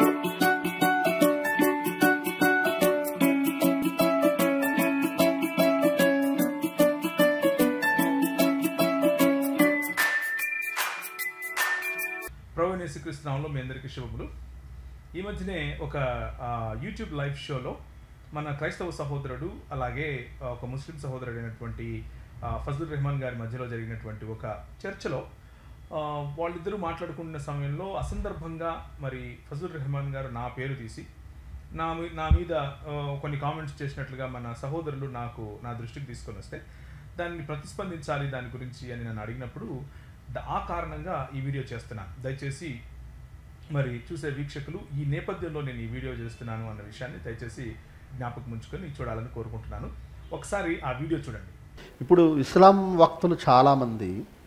ప్రభువైన యేసుక్రీస్తు నామములో మీ అందరికీ శుభములు. ఈ మధ్యనే ఒక యూట్యూబ్ లైవ్ షోలో మన క్రైస్తవ సహోదరుడు అలాగే ఒక ముస్లిం సహోదరుడు అయినటువంటి ఫజ్లుర్ రెహమాన్ గారి మధ్యలో జరిగినటువంటి ఒక చర్చలో వాళ్ళిద్దరూ మాట్లాడుకున్న సమయంలో అసందర్భంగా మరి ఫజ్లుర్ రెహమాన్ గారు నా పేరు తీసి నా మీద కొన్ని కామెంట్స్ చేసినట్లుగా మన సహోదరులు నా దృష్టికి తీసుకొని వస్తే దాన్ని ప్రతిస్పందించాలి దాని గురించి అని నన్ను అడిగినప్పుడు ఆ కారణంగా ఈ వీడియో చేస్తున్నాను. దయచేసి మరి చూసే వీక్షకులు ఈ నేపథ్యంలో నేను ఈ వీడియో చేస్తున్నాను అన్న విషయాన్ని దయచేసి జ్ఞాపకం ఉంచుకొని చూడాలని కోరుకుంటున్నాను. ఒకసారి ఆ వీడియో చూడండి. ఇప్పుడు ఇస్లాం వక్తులు చాలామంది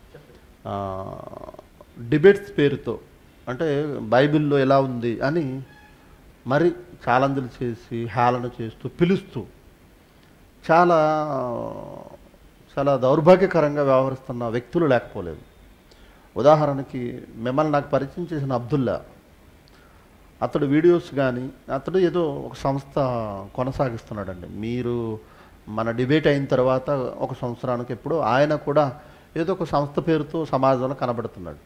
డిబేట్స్ పేరుతో అంటే బైబిల్లో ఎలా ఉంది అని మరి ఛాలెంజ్లు చేసి హేళన చేస్తూ పిలుస్తూ చాలా చాలా దౌర్భాగ్యకరంగా వ్యవహరిస్తున్న వ్యక్తులు లేకపోలేదు. ఉదాహరణకి మిమ్మల్ని నాకు పరిచయం చేసిన అబ్దుల్లా, అతడు వీడియోస్ కానీ అతడు ఏదో ఒక సంస్థ కొనసాగిస్తున్నాడండి. మీరు మన డిబేట్ అయిన తర్వాత ఒక సంవత్సరానికి ఎప్పుడు ఆయన కూడా ఏదో ఒక సంస్థ పేరుతో సమాజంలో కనబడుతున్నాడు.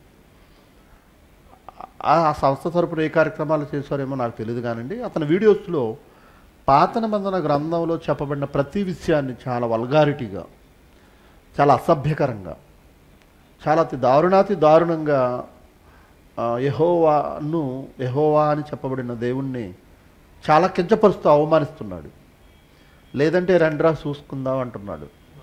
ఆ సంస్థ తరపున ఏ కార్యక్రమాలు చేశారేమో నాకు తెలియదు కానండి, అతని వీడియోస్లో పాత నిబంధన గ్రంథంలో చెప్పబడిన ప్రతి విషయాన్ని చాలా వల్గారిటీగా, చాలా అసభ్యకరంగా, చాలా అతి దారుణంగా యెహోవా అని చెప్పబడిన దేవుణ్ణి చాలా కించపరుస్తూ అవమానిస్తున్నాడు. లేదంటే రండ్రా చూసుకుందాం అంటున్నాడు.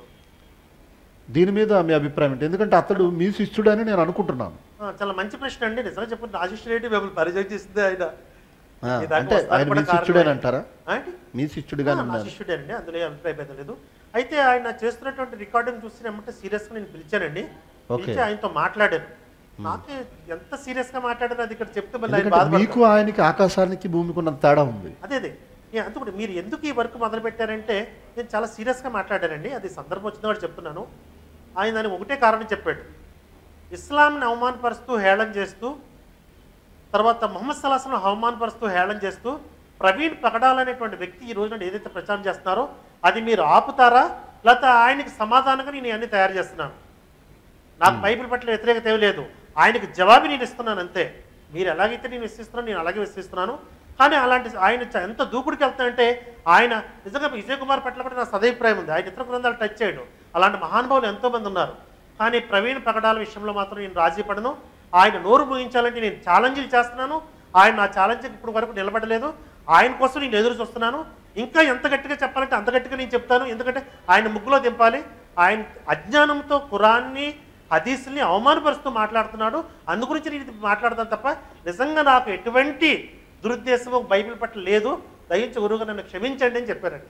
దీని మీద మీ అభిప్రాయం ఏంటి? ఎందుకంటే అతడు మీ శిష్యుడని నేను అనుకుంటున్నాను. చాలా మంచి ప్రశ్న అండి. నిజంగా చెప్పండి, నా శిష్యుడేంటి మిమ్మల్ని పరిచయం చేసింది ఆయన అంటే ఆయన మీ శిష్యుడని అంటారా? మీ శిష్యుడిగా శిష్యుడేనండి, అందులో అభిప్రాయం లేదు. అయితే ఆయన చేస్తున్నటువంటి రికార్డింగ్ చూసి ఏమంటే సీరియస్గా నేను పిలిచానండి. పిలిచి ఆయనతో మాట్లాడాను. నాకు ఎంత సీరియస్గా మాట్లాడారు అది ఇక్కడ చెప్తే మీకు ఆయనకి ఆకాశానికి భూమికి ఉన్న తేడా ఉంది. అదే అందుకు మీరు ఎందుకు ఈ వర్క్ మొదలు పెట్టారంటే నేను చాలా సీరియస్గా మాట్లాడానండి. అది సందర్భం వచ్చిన వాడు చెప్తున్నాను. ఆయన దానికి ఒకటే కారణం చెప్పాడు. ఇస్లాంని అవమానపరుస్తూ హేళన చేస్తూ, తర్వాత ముహమ్మద్ సల్లాహును అవమానపరుస్తూ హేళన చేస్తూ ప్రవీణ్ పగడాలనేటువంటి వ్యక్తి ఈ రోజున ఏదైతే ప్రచారం చేస్తున్నారో అది మీరు ఆపుతారా, లేకపోతే ఆయనకి సమాధానంగా నేను అన్ని తయారు చేస్తున్నాను. నాకు బైబిల్ పట్ల వ్యతిరేకత ఏమీ లేదు. ఆయనకు జవాబు నేను ఇస్తున్నాను అంతే. మీరు ఎలాగైతే నేను విశ్వసిస్తున్నాను నేను అలాగే విశ్వసిస్తున్నాను. కానీ అలాంటి ఆయన ఎంత దూకుడికి వెళ్తానంటే ఆయన నిజంగా విజయ్ కుమార్ పట్ల కూడా నా సదభిప్రాయం ఉంది. ఆయన ఇతర గ్రంథాలు టచ్ చేయడు. అలాంటి మహానుభావులు ఎంతోమంది ఉన్నారు. కానీ ప్రవీణ్ పగడాల విషయంలో మాత్రం నేను రాజీ పడను. ఆయన నోరు ముగించాలంటే నేను ఛాలెంజ్లు చేస్తున్నాను. ఆయన నా ఛాలెంజ్కి ఇప్పుడు వరకు నిలబడలేదు. ఆయన కోసం నేను ఎదురు చూస్తున్నాను. ఇంకా ఎంత గట్టిగా చెప్పాలంటే అంత గట్టిగా నేను చెప్తాను. ఎందుకంటే ఆయన ముగ్గులో దింపాలి. ఆయన అజ్ఞానంతో ఖురాన్ని హదీసుల్ని అవమానపరుస్తూ మాట్లాడుతున్నాడు. అందుగురించి నేను మాట్లాడతాను తప్ప నిజంగా నాకు ఎటువంటి దురుద్దేశము బైబిల్ పట్ల లేదు. దయించి గురువుగా నన్ను క్షమించండి అని చెప్పారండి.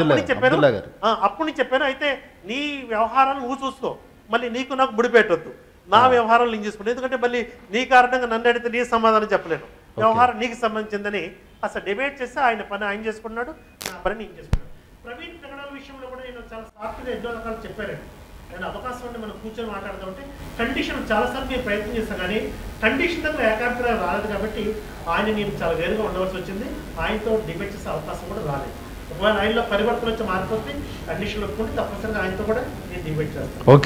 అప్పుడు నేను చెప్పాను అయితే నీ వ్యవహారాలు నువ్వు చూసుకో, మళ్ళీ నీకు నాకు ముడిపెట్టొద్దు. నా వ్యవహారాలు నేను చూసుకుంటాను. ఎందుకంటే మళ్ళీ నీ కారణంగా నన్ను అడిగితే నీ సమాధానం చెప్పలేను. వ్యవహారం నీకు సంబంధించిందని అసలు డిబేట్ చేస్తే ఆయన పని ఆయన చేసుకున్నాడు, నా పని నేను చేసుకున్నాను. ప్రవీణ్ ప్రకటనల విషయంలో కూడా నేను చాలా సాఫ్ట్గా ఎన్నో రకాలు చెప్పారండి. నేను అవకాశం ఉంటే మనం కూర్చొని మాట్లాడుతుంటే కండిషన్ చాలాసార్లు మేము ప్రయత్నం చేస్తాం కానీ కండిషన్ దగ్గర ఏకాగ్రత రాలేదు. కాబట్టి ఆయన నేను చాలా వేరుగా ఉండవలసి వచ్చింది. ఆయనతో డిబేట్ చేసే అవకాశం కూడా రాలేదు. ఒకవేళ ఆయనలో పరివర్తన వచ్చి మారిపోతే కండిషన్లు ఒప్పుకుంటే తప్పనిసరిగా ఆయనతో కూడా నేను డిబేట్ చేస్తాను.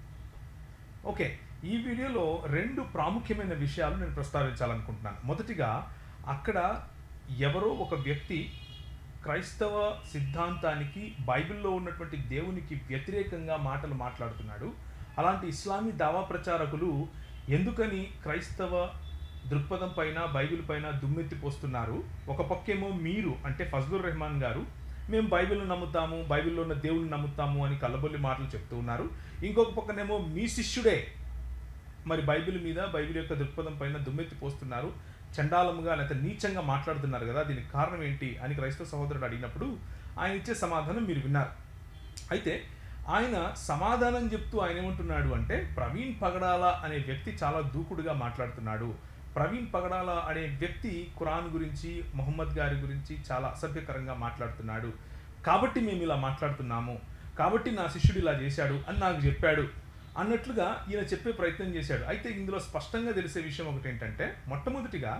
ఓకే, ఈ వీడియోలో 2 ప్రాముఖ్యమైన విషయాలు నేను ప్రస్తావించాలనుకుంటున్నాను. మొదటిగా అక్కడ ఎవరో ఒక వ్యక్తి క్రైస్తవ సిద్ధాంతానికి బైబిల్లో ఉన్నటువంటి దేవునికి వ్యతిరేకంగా మాటలు మాట్లాడుతున్నాడు. అలాంటి ఇస్లామీ దావా ప్రచారకులు ఎందుకని క్రైస్తవ దృక్పథం పైన బైబిల్ పైన దుమ్మెత్తిపోస్తున్నారు? ఒక పక్కేమో మీరు అంటే ఫజ్లుర్ రెహమాన్ గారు మేము బైబిల్ను నమ్ముతాము, బైబిల్లో ఉన్న దేవుని నమ్ముతాము అని కల్లబొల్లి మాటలు చెప్తూ ఉన్నారు. ఇంకొక పక్కనేమో మీ శిష్యుడే మరి బైబిల్ మీద బైబిల్ యొక్క దృక్పథం పైన దుమ్మెత్తిపోస్తున్నారు, చండాలముగా లేకపోతే నీచంగా మాట్లాడుతున్నారు కదా, దీనికి కారణం ఏంటి అని క్రైస్తవ సహోదరుడు అడిగినప్పుడు ఆయన ఇచ్చే సమాధానం మీరు విన్నారు. అయితే ఆయన సమాధానం చెప్తూ ఆయన ఏమంటున్నాడు అంటే ప్రవీణ్ పగడాల అనే వ్యక్తి చాలా దూకుడుగా మాట్లాడుతున్నాడు. ప్రవీణ్ పగడాల అనే వ్యక్తి ఖురాన్ గురించి ముహమ్మద్ గారి గురించి చాలా అసభ్యకరంగా మాట్లాడుతున్నాడు. కాబట్టి మేము ఇలా మాట్లాడుతున్నాము, కాబట్టి నా శిష్యుడు ఇలా చేశాడు అని నాకు చెప్పాడు అన్నట్లుగా ఈయన చెప్పే ప్రయత్నం చేశాడు. అయితే ఇందులో స్పష్టంగా తెలిసే విషయం ఒకటి ఏంటంటే మొట్టమొదటిగా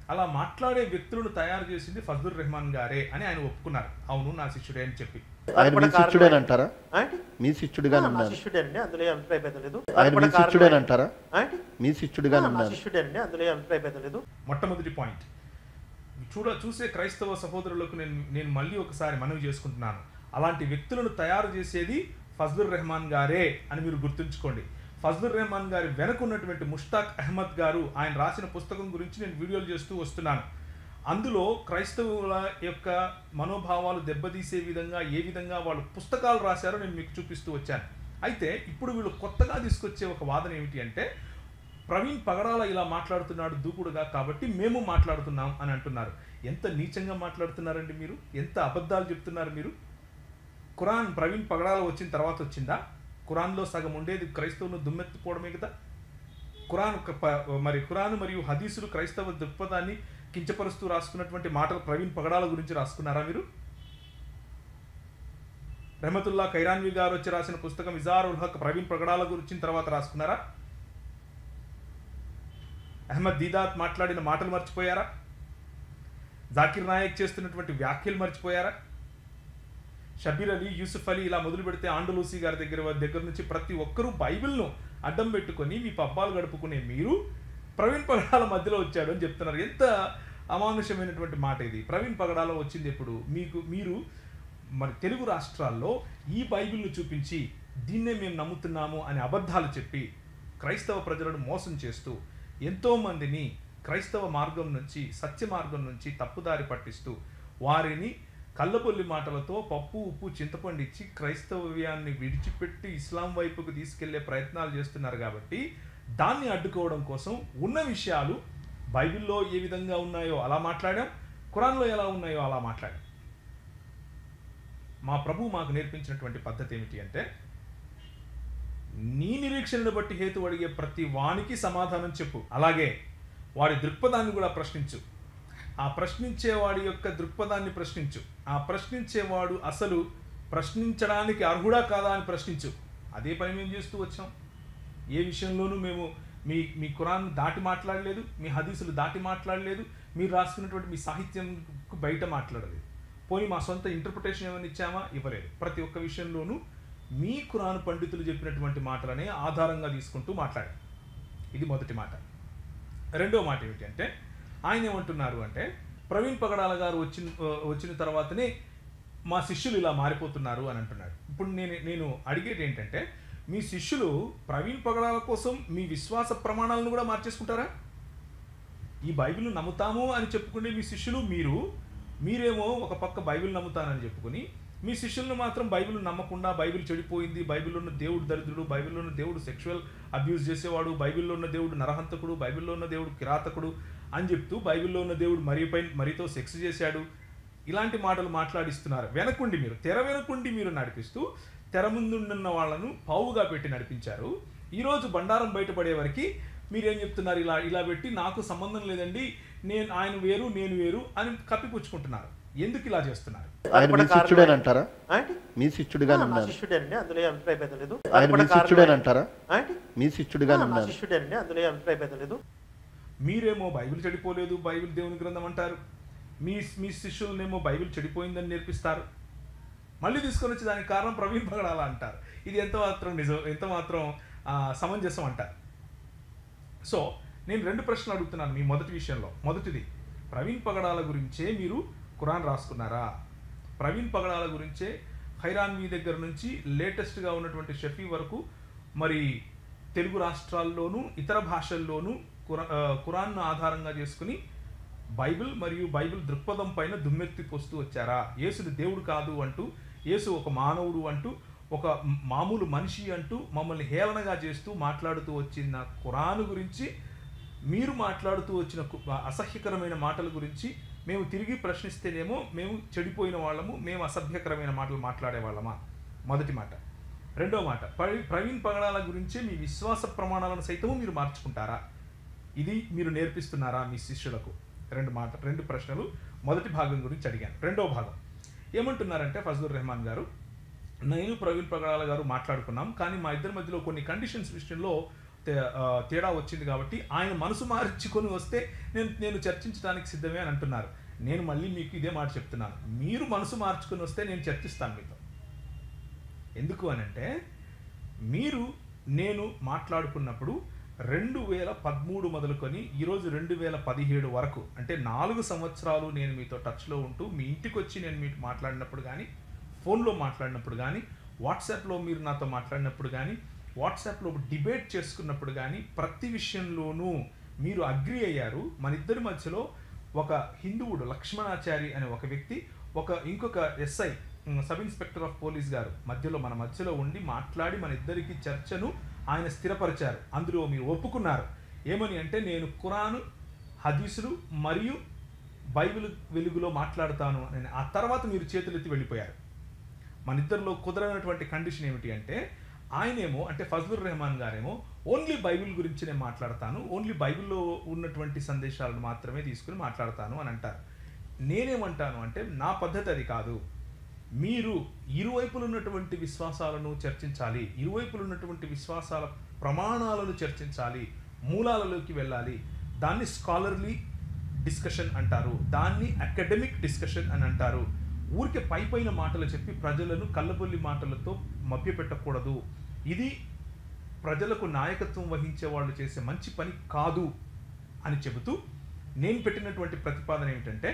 అలా మాట్లాడే వ్యక్తులను తయారు చేసింది ఫజ్లుర్ రెహమాన్ గారే అని ఆయన ఒప్పుకున్నారు. అవును, నా శిష్యుడే అని చెప్పి. ఆయన మీ శిష్యుడేనంటారా? మీ శిష్యుడిగానే నా ఉన్నారు. శిష్యుడేనండి, అందులో అభిప్రాయ భేదం లేదు. ఆయన మీ శిష్యుడేనంటారా? మీ శిష్యుడిగానే నా ఉన్నారు. శిష్యుడేనండి, అందులో అభిప్రాయ భేదం లేదు. మొట్టమొదటి పాయింట్ చూసే క్రైస్తవ సహోదరులకు నేను మళ్ళీ ఒకసారి మనవి చేసుకుంటున్నాను, అలాంటి వ్యక్తులను తయారు చేసేది ఫజ్లుర్ రెహమాన్ గారే అని మీరు గుర్తుంచుకోండి. ఫజ్లుర్ రెహమాన్ గారి వెనక ఉన్నటువంటి ముష్తాక్ అహ్మద్ గారు ఆయన రాసిన పుస్తకం గురించి నేను వీడియోలు చేస్తూ వస్తున్నాను. అందులో క్రైస్తవుల యొక్క మనోభావాలు దెబ్బతీసే విధంగా ఏ విధంగా వాళ్ళు పుస్తకాలు రాశారో నేను మీకు చూపిస్తూ వచ్చాను. అయితే ఇప్పుడు వీళ్ళు కొత్తగా తీసుకొచ్చే ఒక వాదన ఏమిటి అంటే, ప్రవీణ్ పగడాల ఇలా మాట్లాడుతున్నాడు దూకుడుగా కాబట్టి మేము మాట్లాడుతున్నాం అని అంటున్నారు. ఎంత నీచంగా మాట్లాడుతున్నారండి మీరు, ఎంత అబద్ధాలు చెప్తున్నారు మీరు. ఖురాన్ ప్రవీణ్ పగడాల వచ్చిన తర్వాత వచ్చిందా? ఖురాన్లో సగం ఉండేది క్రైస్తవులను దుమ్మెత్తిపోవడమే కదా. ఖురాన్ మరియు హదీసులు క్రైస్తవ దృక్పథాన్ని కించపరుస్తూ రాసుకున్నటువంటి మాటలు ప్రవీణ్ పగడాల గురించి రాసుకున్నారా మీరు? రెహమతుల్లా ఖైరాన్వి గారు వచ్చి రాసిన పుస్తకం ఇజారుల్ హక్ ప్రవీణ్ పగడాల గురించి తర్వాత రాసుకున్నారా? అహ్మద్ దీదాత్ మాట్లాడిన మాటలు మర్చిపోయారా? జాకిర్ నాయక్ చేస్తున్నటువంటి వ్యాఖ్యలు మర్చిపోయారా? షబీర్ అలీ, యూసుఫ్ అలీ ఇలా మొదలు పెడితే ఆండలూసి గారి దగ్గర నుంచి ప్రతి ఒక్కరూ బైబిల్ను అడ్డం పెట్టుకొని మీ పబ్బాలు గడుపుకునే మీరు ప్రవీణ్ పగడాల మధ్యలో వచ్చాడు అని చెప్తున్నారు. ఎంత అమానుషమైనటువంటి మాట ఇది. ప్రవీణ్ పగడాల వచ్చింది ఎప్పుడు? మీరు మరి తెలుగు రాష్ట్రాల్లో ఈ బైబిల్ను చూపించి దీన్నే మేము నమ్ముతున్నాము అని అబద్ధాలు చెప్పి క్రైస్తవ ప్రజలను మోసం చేస్తూ ఎంతోమందిని క్రైస్తవ మార్గం నుంచి, సత్య మార్గం నుంచి తప్పుదారి పట్టిస్తూ వారిని కళ్ళబొల్లి మాటలతో పప్పు ఉప్పు చింతపండిచ్చి క్రైస్తవ్యాన్ని విడిచిపెట్టి ఇస్లాం వైపుకు తీసుకెళ్లే ప్రయత్నాలు చేస్తున్నారు. కాబట్టి దాన్ని అడ్డుకోవడం కోసం ఉన్న విషయాలు బైబిల్లో ఏ విధంగా ఉన్నాయో అలా మాట్లాడాం, ఖురాన్లో ఎలా ఉన్నాయో అలా మాట్లాడాం. మా ప్రభు మాకు నేర్పించినటువంటి పద్ధతి ఏమిటి అంటే, నీ నిరీక్షణను బట్టి హేతు అడిగే ప్రతి వానికి సమాధానం చెప్పు, అలాగే వాడి దృక్పథాన్ని కూడా ప్రశ్నించు. ఆ ప్రశ్నించేవాడి యొక్క దృక్పథాన్ని ప్రశ్నించు. ఆ ప్రశ్నించేవాడు అసలు ప్రశ్నించడానికి అర్హుడా కాదా అని ప్రశ్నించు. అదే పని మేము చేస్తూ వచ్చాం. ఏ విషయంలోనూ మేము మీ ఖురాన్ దాటి మాట్లాడలేదు, మీ హదీసులు దాటి మాట్లాడలేదు, మీరు రాసుకున్నటువంటి మీ సాహిత్యంకు బయట మాట్లాడలేదు. పోనీ మా సొంత ఇంటర్ప్రిటేషన్ ఏమైనా ఇచ్చామా? ఇవ్వలేదు. ప్రతి ఒక్క విషయంలోనూ మీ ఖురాన్ పండితులు చెప్పినటువంటి మాటలనే ఆధారంగా తీసుకుంటూ మాట్లాడారు. ఇది మొదటి మాట. రెండో మాట ఏమిటి అంటే, ఆయన ఏమంటున్నారు అంటే, ప్రవీణ్ పగడాల గారు వచ్చిన తర్వాతనే మా శిష్యులు ఇలా మారిపోతున్నారు అని అంటున్నాడు. ఇప్పుడు నేను అడిగేది ఏంటంటే, మీ శిష్యులు ప్రవీణ్ పగడాల కోసం మీ విశ్వాస ప్రమాణాలను కూడా మార్చేసుకుంటారా? ఈ బైబిల్ నమ్ముతాము అని చెప్పుకునే మీ శిష్యులు మీరేమో ఒక పక్క బైబిల్ నమ్ముతానని చెప్పుకుని మీ శిష్యులను మాత్రం బైబిల్ నమ్మకుండా, బైబిల్ చెడిపోయింది, బైబిల్లో ఉన్న దేవుడు దరిద్రుడు, బైబిల్లో ఉన్న దేవుడు సెక్షువల్ అబ్యూస్ చేసేవాడు, బైబిల్లో ఉన్న దేవుడు నరహంతకుడు, బైబిల్లో ఉన్న దేవుడు కిరాతకుడు అని చెప్తూ బైబిల్లో ఉన్న దేవుడు మరితో సెక్స్ చేశాడు, ఇలాంటి మాటలు మాట్లాడిస్తున్నారు. తెర వెనకుండి మీరు నడిపిస్తూ తెర ముందున్న వాళ్ళను పావుగా పెట్టి నడిపించారు. ఈరోజు బండారం బయటపడే వరకు మీరేం చెప్తున్నారు? ఇలా పెట్టి నాకు సంబంధం లేదండి, ఆయన వేరు నేను వేరు అని కప్పిపుచ్చుకుంటున్నారు. ఎందుకు ఇలా చేస్తున్నారు? ఆయన మీ శిష్యుడేనంటారా? మీ శిష్యుడిగానే నా ఉన్నారు. శిష్యుడేనండి, అందులో అభిప్రాయ భేదం లేదు. ఆయన మీ శిష్యుడేనంటారా? మీ శిష్యుడిగానే నా ఉన్నారు. శిష్యుడేనండి, అందులో అభిప్రాయ భేదం లేదు. మీరేమో బైబిల్ చెడిపోలేదు, బైబిల్ దేవుని గ్రంథం అంటారు. మీ శిష్యులనేమో బైబిల్ చెడిపోయిందని నేర్పిస్తారు. మళ్ళీ తీసుకొని వచ్చి దానికి కారణం ప్రవీణ్ పగడాల అంటారు. ఇది ఎంత మాత్రం నిజం, ఎంత మాత్రం సమంజసం అంటారు. సో నేను 2 ప్రశ్నలు అడుగుతున్నాను మీ మొదటి విషయంలో. మొదటిది, ప్రవీణ్ పగడాల గురించే మీరు ఖురాన్ రాసుకున్నారా? ప్రవీణ్ పగడాల గురించే ఖైరాన్వి దగ్గర నుంచి లేటెస్ట్గా ఉన్నటువంటి షఫీ వరకు మరి తెలుగు రాష్ట్రాల్లోనూ ఇతర భాషల్లోనూ ఖురాన్ను ఆధారంగా చేసుకుని బైబిల్ మరియు బైబిల్ దృక్పథం పైన దుమ్మెత్తి పోస్తూ వచ్చారా? యేసుడు దేవుడు కాదు అంటూ, యేసు ఒక మానవుడు అంటూ, ఒక మామూలు మనిషి అంటూ మమ్మల్ని హేళనగా చేస్తూ మాట్లాడుతూ వచ్చిన ఖురాను గురించి, మీరు మాట్లాడుతూ వచ్చిన అసహ్యకరమైన మాటల గురించి మేము తిరిగి ప్రశ్నిస్తేనేమో మేము చెడిపోయిన వాళ్ళము, మేము అసభ్యకరమైన మాటలు మాట్లాడే వాళ్ళమా? మొదటి మాట. రెండో మాట, ప్రవీణ్ పగడాల గురించే మీ విశ్వాస ప్రమాణాలను సైతము మీరు మార్చుకుంటారా? ఇది మీరు నేర్పిస్తున్నారా మీ శిష్యులకు? 2 ప్రశ్నలు మొదటి భాగం గురించి అడిగాను. రెండో భాగం ఏమంటున్నారంటే, ఫజ్లుర్ రెహమాన్ గారు, నేను ప్రవీణ్ పగడాల గారు మాట్లాడుకున్నాం, కానీ మా ఇద్దరి మధ్యలో కొన్ని కండిషన్స్ విషయంలో తేడా వచ్చింది కాబట్టి ఆయన మనసు మార్చుకొని వస్తే నేను చర్చించడానికి సిద్ధమే అని అంటున్నారు. నేను మళ్ళీ మీకు ఇదే మాట చెప్తున్నాను, మీరు మనసు మార్చుకొని వస్తే నేను చర్చిస్తాను మీతో. ఎందుకు అనంటే నేను మాట్లాడుకున్నప్పుడు 2013 మొదలుకొని ఈరోజు 2017 వరకు, అంటే 4 సంవత్సరాలు నేను మీతో టచ్లో ఉంటూ మీ ఇంటికి వచ్చి నేను మీతో మాట్లాడినప్పుడు కానీ, ఫోన్లో మాట్లాడినప్పుడు కానీ, వాట్సాప్లో మీరు నాతో మాట్లాడినప్పుడు కానీ, వాట్సాప్లో డిబేట్ చేసుకున్నప్పుడు కానీ, ప్రతి విషయంలోనూ మీరు అగ్రి అయ్యారు. మన ఇద్దరి మధ్యలో ఒక హిందువుడు లక్ష్మణాచారి అనే ఒక వ్యక్తి, ఇంకొక SI sub inspector of police గారు మన మధ్యలో ఉండి మాట్లాడి మన ఇద్దరికి చర్చను ఆయన స్థిరపరిచారు. అందులో మీరు ఒప్పుకున్నారు ఏమని అంటే, నేను ఖురాను, హదీసులు మరియు బైబిల్ వెలుగులో మాట్లాడతాను అని. ఆ తర్వాత మీరు చేతులెత్తి వెళ్ళిపోయారు. మన ఇద్దరిలో కుదరనటువంటి కండిషన్ ఏమిటి అంటే, ఆయనేమో అంటే ఫజ్లుర్ రెహమాన్ గారేమో ఓన్లీ బైబిల్ గురించి నేను మాట్లాడతాను, ఓన్లీ బైబిల్లో ఉన్నటువంటి సందేశాలను మాత్రమే తీసుకుని మాట్లాడతాను అని అంటారు. నేనేమంటాను అంటే, నా పద్ధతి అది కాదు. మీరు ఇరువైపులు ఉన్నటువంటి విశ్వాసాలను చర్చించాలి, ఇరువైపులు ఉన్నటువంటి విశ్వాసాల ప్రమాణాలను చర్చించాలి, మూలాలలోకి వెళ్ళాలి. దాన్ని స్కాలర్లీ డిస్కషన్ అంటారు, దాన్ని అకాడమిక్ డిస్కషన్ అని అంటారు. ఊరికే పైపైన మాటలు చెప్పి ప్రజలను కళ్ళబొల్లి మాటలతో మభ్యపెట్టకూడదు. ఇది ప్రజలకు నాయకత్వం వహించే వాళ్ళు చేసే మంచి పని కాదు అని చెబుతూ నేను పెట్టినటువంటి ప్రతిపాదన ఏమిటంటే,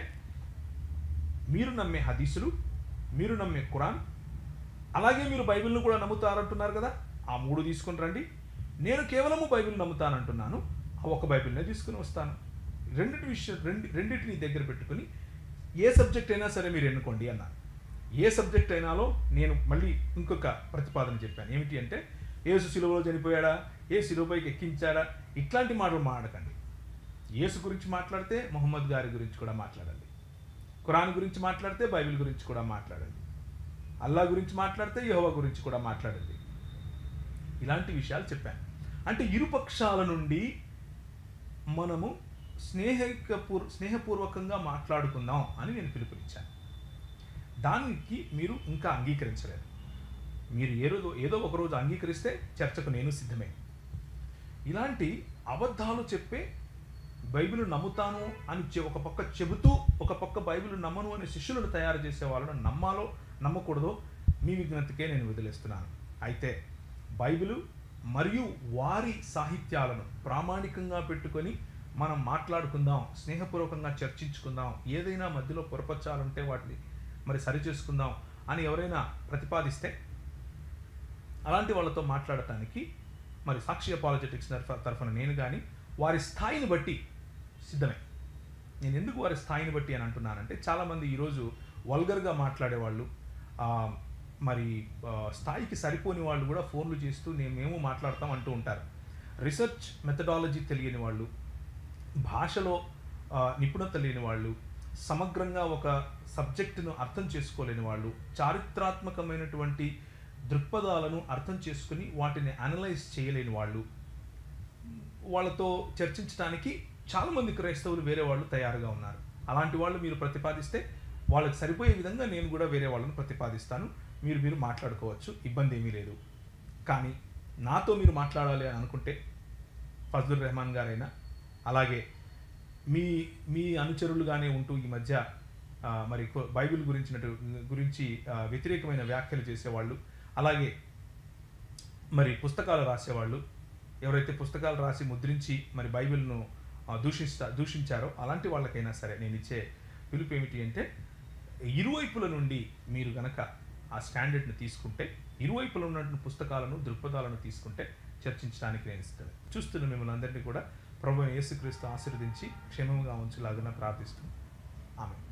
మీరు నమ్మే హదీసులు, మీరు నమ్మే ఖురాన్, అలాగే మీరు బైబిల్ను కూడా నమ్ముతారంటున్నారు కదా, ఆ 3 తీసుకుని రండి. నేను కేవలము బైబిల్ నమ్ముతానంటున్నాను, ఆ ఒక బైబిల్నే తీసుకుని వస్తాను. రెండింటిని దగ్గర పెట్టుకుని ఏ సబ్జెక్ట్ అయినా సరే మీరు ఎన్నుకోండి అన్నారు. ఏ సబ్జెక్ట్ అయినాలో నేను మళ్ళీ ఇంకొక ప్రతిపాదన చెప్పాను. ఏమిటి అంటే, యేసు సిలువలో చనిపోయాడా, ఏ సిలువపైకి ఎక్కించాడా, ఇట్లాంటి మాటలు మాట్లాడకండి. యేసు గురించి మాట్లాడితే మొహమ్మద్ గారి గురించి కూడా మాట్లాడండి, ఖురాన్ గురించి మాట్లాడితే బైబిల్ గురించి కూడా మాట్లాడండి, అల్లా గురించి మాట్లాడితే యెహోవా గురించి కూడా మాట్లాడండి. ఇలాంటి విషయాలు చెప్పాను. అంటే ఇరుపక్షాల నుండి మనము స్నేహపూర్వకంగా మాట్లాడుకుందాం అని నేను పిలుపునిచ్చాను. దానికి మీరు ఇంకా అంగీకరించలేదు. మీరు ఏదో ఒక రోజు అంగీకరిస్తే చర్చకు నేను సిద్ధమే. ఇలాంటి అబద్ధాలు చెప్పే బైబిల్ నమ్ముతాను అని ఒక పక్క చెబుతూ ఒక పక్క బైబిల్ నమ్మను అనే శిష్యులను తయారు చేసే వాళ్ళను నమ్మాలో నమ్మకూడదో మీ విజ్ఞతకే నేను వదిలేస్తున్నాను. అయితే బైబిలు మరియు వారి సాహిత్యాలను ప్రామాణికంగా పెట్టుకొని మనం మాట్లాడుకుందాం, స్నేహపూర్వకంగా చర్చించుకుందాం, ఏదైనా మధ్యలో పొరపచ్చాలుంటే వాటిని మరి సరిచేసుకుందాం అని ఎవరైనా ప్రతిపాదిస్తే అలాంటి వాళ్ళతో మాట్లాడటానికి మరి సాక్షి అపాలజెటిక్స్ తరఫున నేను కానీ వారి స్థాయిని బట్టి సిద్ధమే. నేను ఎందుకు వారి స్థాయిని బట్టి అని అంటున్నానంటే, చాలామంది ఈరోజు వల్గర్గా మాట్లాడేవాళ్ళు, మరి స్థాయికి సరిపోని వాళ్ళు కూడా ఫోన్లు చేస్తూ మేము మాట్లాడతాం అంటూ ఉంటారు. రీసెర్చ్ మెథడాలజీ తెలియని వాళ్ళు, భాషలో నిపుణత లేని వాళ్ళు, సమగ్రంగా ఒక సబ్జెక్టును అర్థం చేసుకోలేని వాళ్ళు, చారిత్రాత్మకమైనటువంటి దృక్పథాలను అర్థం చేసుకుని వాటిని అనలైజ్ చేయలేని వాళ్ళతో చర్చించడానికి చాలామంది క్రైస్తవులు వేరే వాళ్ళు తయారుగా ఉన్నారు. అలాంటి వాళ్ళు మీరు ప్రతిపాదిస్తే వాళ్ళకి సరిపోయే విధంగా నేను కూడా వేరే వాళ్ళని ప్రతిపాదిస్తాను. మీరు మాట్లాడుకోవచ్చు, ఇబ్బంది ఏమీ లేదు. కానీ నాతో మీరు మాట్లాడాలి అని అనుకుంటే ఫజ్లుర్ రెహమాన్ గారైనా, అలాగే మీ అనుచరులుగానే ఉంటూ ఈ మధ్య మరి బైబిల్ గురించి వ్యతిరేకమైన వ్యాఖ్యలు చేసేవాళ్ళు, అలాగే మరి పుస్తకాలు రాసేవాళ్ళు, ఎవరైతే పుస్తకాలు రాసి ముద్రించి మరి బైబిల్ను దూషించారో అలాంటి వాళ్ళకైనా సరే నేను ఇచ్చే పిలుపు ఏమిటి అంటే, ఇరువైపుల నుండి మీరు గనక ఆ స్టాండర్డ్ని తీసుకుంటే, ఇరువైపుల ఉన్నటువంటి పుస్తకాలను దృక్పథాలను తీసుకుంటే చర్చించడానికి నేను ఇస్తాను. చూస్తున్న మిమ్మల్ని అందరినీ కూడా ప్రభువైన యేసుక్రీస్తు ఆశీర్వదించి క్షేమంగా ఉంచులాగా ప్రార్థిస్తున్నాను. ఆమేన్.